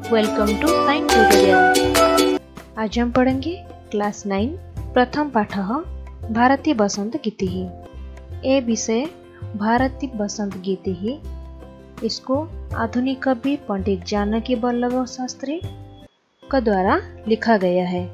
Welcome to science tutorial. आज हम पढ़ेंगे क्लास 9 प्रथम पाठ भारती बसंत गीति ही। ए विषय भारती बसंत गीति ही, इसको आधुनिक कवि पंडित जानकी वल्लभ शास्त्री का द्वारा लिखा गया है।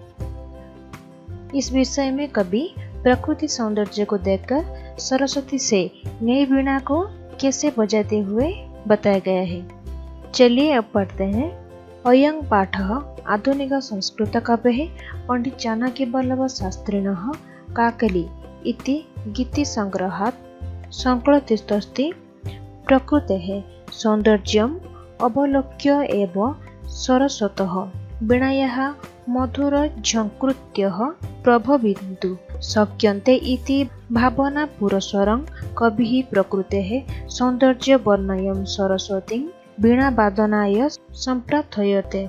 इस विषय में कवि प्रकृति सौंदर्य को देखकर सरस्वती से नई वीणा को कैसे बजाते हुए बताया गया है। चलिए अब पढ़ते हैं। अयं पाठ आधुनिक संस्कृत कवि पंडित जानकी वल्लभ शास्त्रिणः काकली इति गीति संग्रहात् संकलितस्ति प्रकृतेः सौंदर्यम् अवलोक्य एव सरस्वतः वीणायाः मधुर झङ्कृत्यः प्रभविन्तु शक्यन्ते इति भावना पुरस्सरं कविः प्रकृतेः सौंदर्य वर्णयं सरस्वतीं वीणावादनाय सम्प्रार्थयते।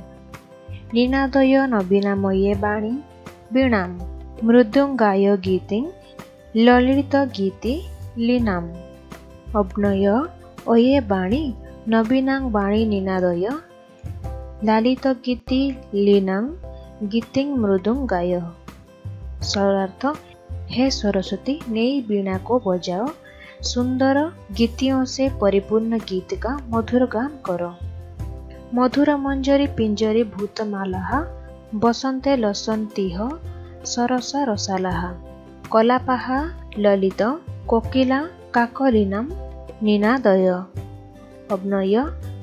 निनादय नवीनामये वाणी वीणां मृदुङ्गाय गीतिं ललित गीति लीनाम् अभ्नय अये वाणी नवीनां वाणी निनादय लालित गीति लीनां गीतिं मृदुङ्गाय। सरलार्थ, हे सरस्वती नई वीणा को बजाओ, सुंदर गीतियों से परिपूर्ण गीत का मधुर गान करो। मधुर मंजरी पिंजरी भूतमालाः बसंते लसन्तीह सरसा रसालाः कलापाः ललित कोकिला काकलिनां निनादय अभ्नय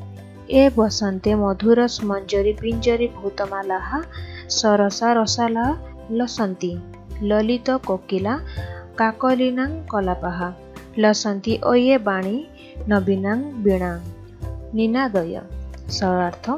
ए बसंते मधुर मंजरी पिंजरी भूतमालाः सरसा रसालाः लसन्ति ललित कोकिला काकलिनां कलापाः लसन्ति अये वाणी नवीनां वीणां निनादय। सरलार्थ,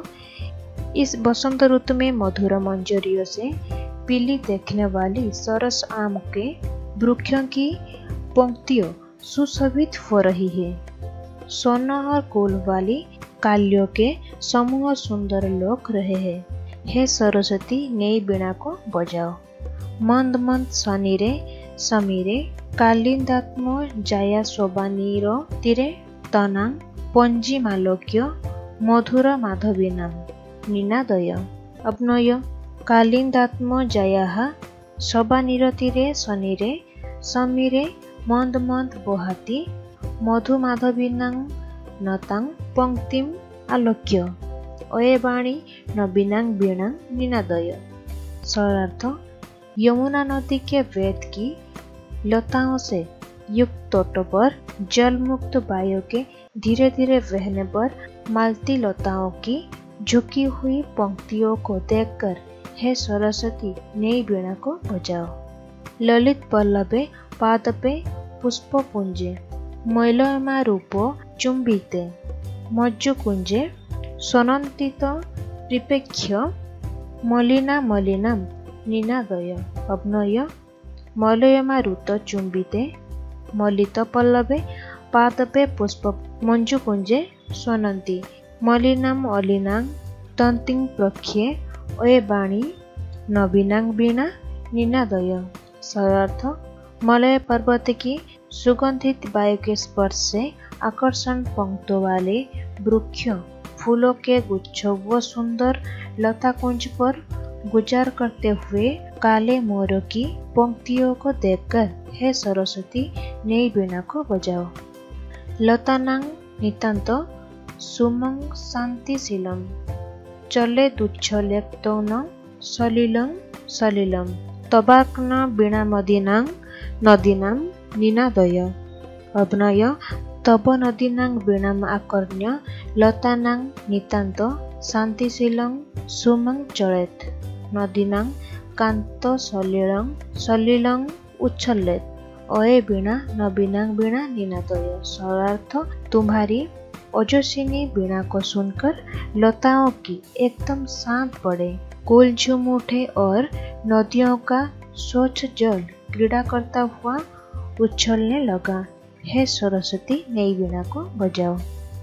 इस बसंत ऋतु में मधुर मंजरियों से पीली देखने वाली सरस आम के वृक्षों की पंक्तियों सुशोभित हो रही है। सोना और कोल वाली कालियों के समूह सुंदर लोक रहे हैं। हे सरस्वती नई वीणा को बजाओ। मंद मंद सनीरे समीरे कालिंदात्म जाया शोभानीर तीरे तनां पंजीमालोक्य मधुर माधवीनां निनादय अभ्नय कालिंदात्म जायाः शोभानीर तीरे सनीरे समीरे मंद मंद बहाति मधुमाधवीनां नतां पंक्तिम् आलोक्य अये वाणी नवीनां वीणां निनादय। सरलार्थ, यमुना नदी के वेद की लताओं से युक्त तटों पर जलमुक्त वायु के धीरे धीरे बहने पर मालती लताओं की झुकी हुई पंक्तियों को देखकर हे सरस्वती नई वीणा को बजाओ। ललित पल्लवे पादपे पुष्पपुंजे मैलयमा रूप चुंबिते मज्जुकुंजे सनन्तित रिपेक्ष्य मलिना मलिनां निनादय अभ्नय मलयमा ऋत चुंबिते मलित पल्लवे पादपे पुष्प मंजुकुंजे स्वनन्ति मलिनां अलिनां तन्तिं प्रख्ये अये वाणी नवीनां वीणा निनादय। सरलार्थ, मलय पर्वत की सुगंधित वायु के स्पर्श से आकर्षण पंक्तों वाले वृक्ष फूलों के गुच्छ व सुंदर लता कुंज पर गुजार करते हुए काले मोरों की पंक्तियों को देखकर हे सरस्वती नई वीणा को बजाओ। लतानां नितांत सुमं शांतिशीलं चले दुच्छलेक्तौन सलिलं सलिलं तबाक्न वीणामदीनां नदीनां निनादय अभ्नय तब नदीनां वीणाम् आकर्ण्य लतानां नितांत शांतिशीलं सुमं चलेत् नदीनां कांत सलिलं सलिलं उच्छलेत् अये वीणा नवीनां वीणा निनादय। सरलार्थ, तुम्हारी ओजस्विनी वीणा को सुनकर लताओं की एकदम शांत पड़े, कोल झूम उठे और नदियों का स्वच्छ जल क्रीड़ा करता हुआ उछलने लगा। हे सरस्वती नई वीणा को बजाओ।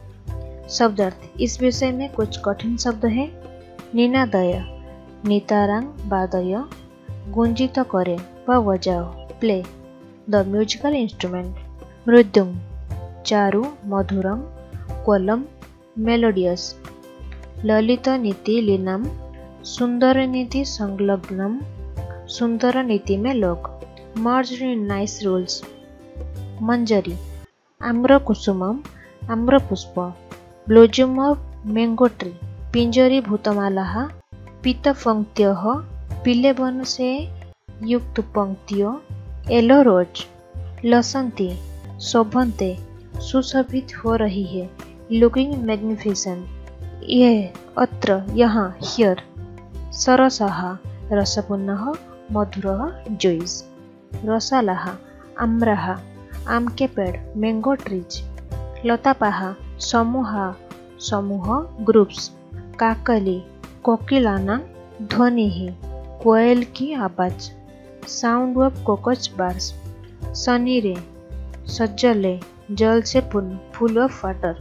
शब्दार्थ, इस विषय में कुछ कठिन शब्द है। निनादय नितारां वादय गुंजित करे व बजाओ प्ले द म्यूजिकल इंस्ट्रूमेंट। मृदुंग चारु मधुरम कोलम मेलोडियस ललित नीति लीनम, सुंदर नीति संलग्नम, सुंदर नीति में लोग, मर्ज इन नाइस रूल्स। मंजरी, आम्र कुसुमम, आम्र पुष्प, ब्लोजुम ऑफ मैंगो ट्री, पिंजरी भूतमालाः, पीतपंक्त्यः, पीले वन से युक्त पंक्तियों, येलो रोज, लसंती, शोभन्ते, सुशोभित हो रही है, लुकिंग मैग्निफिसेंट, यह, अत्र, यहाँ, हियर, सरसः, रसपूर्णः, मधुरः, जूस, रसालः, आम्रः, आम के पेड़, मैंगो ट्रीज, लतापाः, समूह, समूह, ग्रुप्स, काकली, कोकिलाना, ध्वनि ही, कोयल की आवाज, साउंड ऑफ कोकोच बार्स, सनीरे, सज्जले, जल से पूर्ण, फुल ऑफ वाटर,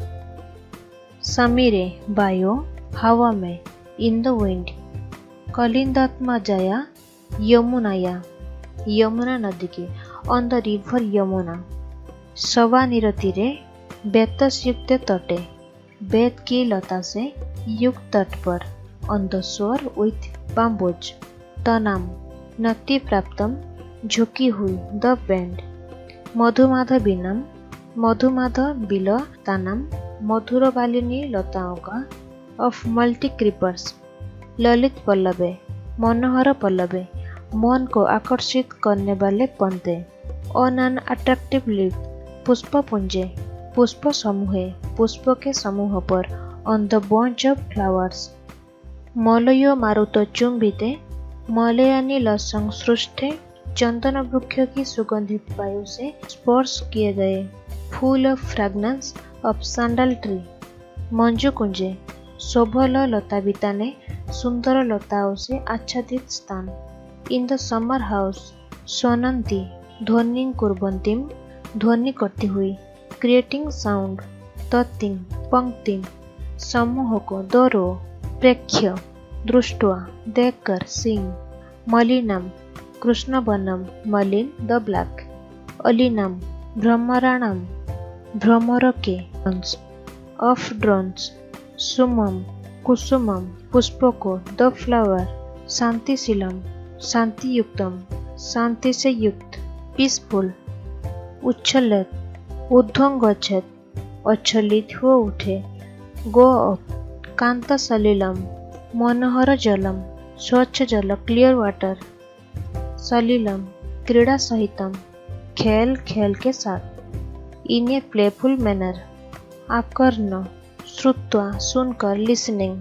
समीरे, वायु, हवा में, इन द विंड, कलिंदात्मा जया, यमुनाया, यमुना नदी के, ऑन द रिवर यमुना, सवानीर तीरे, बेतसयुक्त तटे, बेत की लता से युक्त तट पर, on the shore with bamboos, तनाम, नति प्राप्तम, झुकी हुई, द बेंड, मधुमाधवीनम, मधुमाधव बिल तानम, मधुर बालिनी लताओं का, ऑफ मल्टी क्रीपर्स, ललित पल्लवे, मनोहर पल्लवे, मन को आकर्षित करने वाले पंते, ऑन एन अट्रैक्टिव लीफ, पुष्प पुंजे, पुष्प समूह, पुष्प के समूह पर, on the bunch of flowers, मलयो मारुत चुंबिते, मलयानी संसृष्टे, चंदन वृक्ष की सुगंधित वायु से स्पर्श किए गए, फूल of fragrance of sandal tree, मंजू कुंजे, शोभल लता बिताने, सुंदर लताओं से आच्छादित स्थान, इन द समर हाउस, स्वनंती, ध्वनि कुर्वन्तीम, ध्वनि करती हुई, क्रिएटिंग साउंड, तत्तिंग, पंक्तिम, समूह को, दो, प्रेक्ष्य, दृष्ट्वा, देखकर, सिंग, मलिनम, कृष्णवनम, मलिन, द ब्लैक, अलीनम, भ्रमराणम, भ्रमर के, ऑफ ड्रोन्स, सुमम, कुसुमम, पुष्प को, द फ्लावर, शांतिशीलम, शांतियुक्तम, शांति से युक्त, पीसफुल, उच्छलित, ऊर्ध्वगच्छेत, अच्छलित हो उठे, गो अप, कांत सलिलम, मनोहर जलम, स्वच्छ जल, क्लियर वाटर, सलिलम, क्रीड़ा सहितम, खेल खेल के साथ, इन ए प्लेफुल मैनर, आकर्ण, श्रुत्वा, सुनकर, लिसनिंग,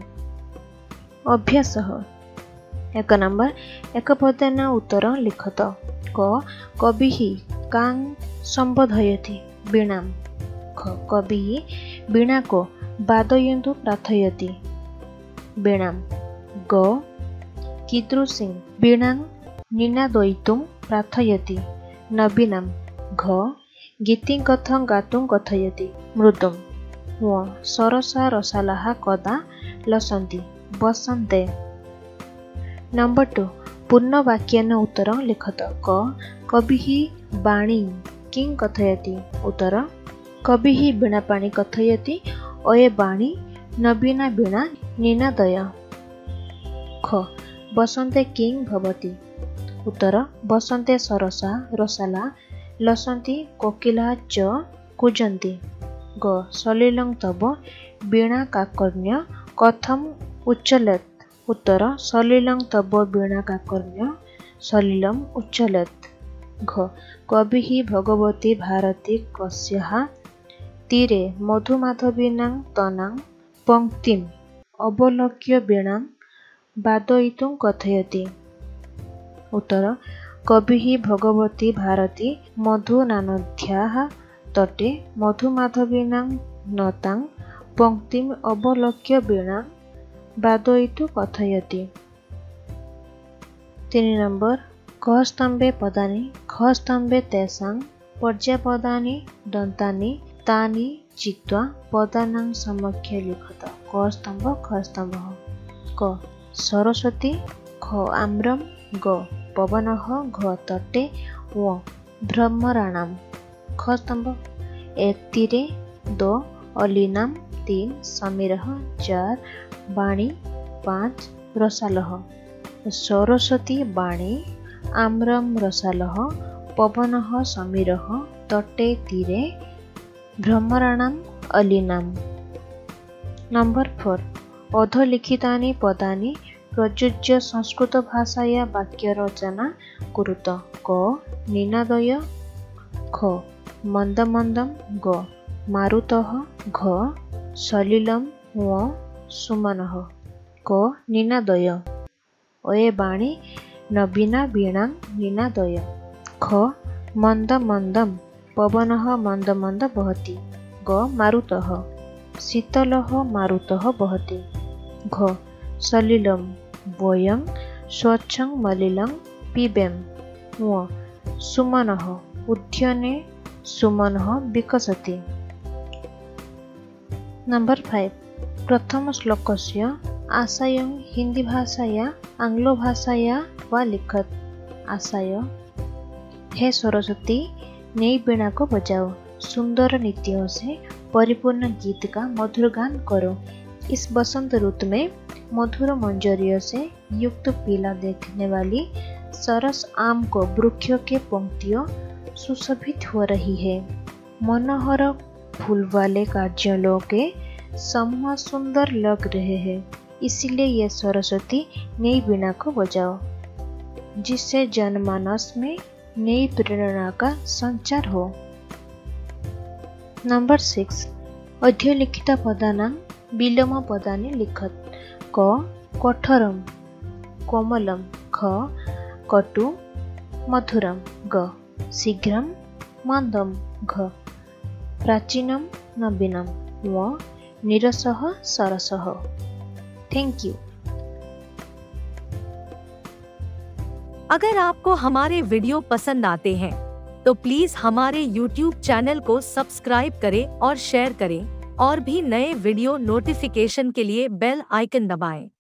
अभ्यासः, एक नंबर, एक पदेन उत्तर लिखत, क, कविः कां संबोधयति, वीणाम, ख, कविः वीणा को वादयन्तु प्रार्थयति, वीणाम, ग, कीदृशीं वीणां निनादयितुं प्रार्थयति, नवीनां, घ, गीतिं कथं गातुं कथयति, मृदुं, व, सरसा रसालाः कदा लसन्ति, वसन्ते। नंबर 2, पूर्ण वाक्यन उत्तर लिखत, क, कविः वाणी किं कथयति, उत्तर, कविः वीणापाणि कथयति, अये वाणी नवीना वीणा निनादय, ख, वसन्ते किं भवति, उत्तर, वसन्ते सरसा रसाला लसन्ति कोकिला च कूजन्ति, ग, सलिलं तव वीणा काकर्ण्य कथम उच्चलेत, उत्तर, सलिलं तव वीणा काकर्ण्य सलिलम उच्चलेत, घ, कविः भगवती भारती कस्याः तीरे मधुमाधवीनां तनां पंक्तिम् अवलोक्य वीणां वादयितुं कथयति, उत्तर, कविः भगवती भारती मधुनानद्याः तटे मधुमाधवीनां नतां पंक्तिम् अवलोक्य वीणां वादयितुं कथयति। 3 नंबर, क स्तंभे पदानि, ख स्तंभे तेषां पर्यायपदानि दन्तानि तानि चित्वा पदानां समक्ष्ये लिखत। क स्तंभ, ख स्तंभ। क, सरस्वती, ख, आम्रम, ग, पवनः, घ, तटे, व, भ्रमराणां। ख स्तंभ, 1 तीरे, 2 अलीनां, 3 समीरः, 4 बाणी 5 रसालह सरस्वती बाणी आम्रम रसालह पवनः समीरः तटे तीरे भ्रमराणाम् अलीनाम्। नंबर 4 अधलिखितानि पदानि प्रयुज्य संस्कृत भाषाया वाक्य रचना कुरुत। क निनादय ख मंदमंदम ग मारुतः घ सलिलम व सुमनः। क निनादय अये बाणी नवीना वीणा निनादय। ख मंद मंदम पवनः मंद मंद बहति। ग मारुतः शीतलः मारुतः बहति। घ सलिलम वयं स्वच्छं मलिलं पिबेम। व सुमनः उद्याने सुमनः विकसति। नंबर 5 प्रथम श्लोकस्य आशयं हिंदी भाषाया आंग्ल भाषाया वा लिखत। आशय हे सरस्वती नई वीणा को बजाओ, सुंदर नृत्यों से परिपूर्ण गीत का मधुर गान करो। इस बसंत ऋतु में मधुर मंजरियों से युक्त पीला देखने वाली सरस आम को वृक्षों के पंक्तियों सुशोभित हो रही है। मनोहर फूल वाले कार्यालयों के समूह सुंदर लग रहे हैं, इसलिए ये सरस्वती नई वीणा को बजाओ, जिससे जनमानस में नई प्रेरणा का संचार हो। नंबर 6 अध्यलिखित पदानां विलोम पदानि लिखत। क कठोरम कोमलम ख कटु मधुरम ग शीघ्रम मंदम घ प्राचीनम नवीनम व निरसः सरसः। Thank you. अगर आपको हमारे वीडियो पसंद आते हैं तो प्लीज हमारे YouTube चैनल को सब्सक्राइब करें और शेयर करें, और भी नए वीडियो नोटिफिकेशन के लिए बेल आइकन दबाएं।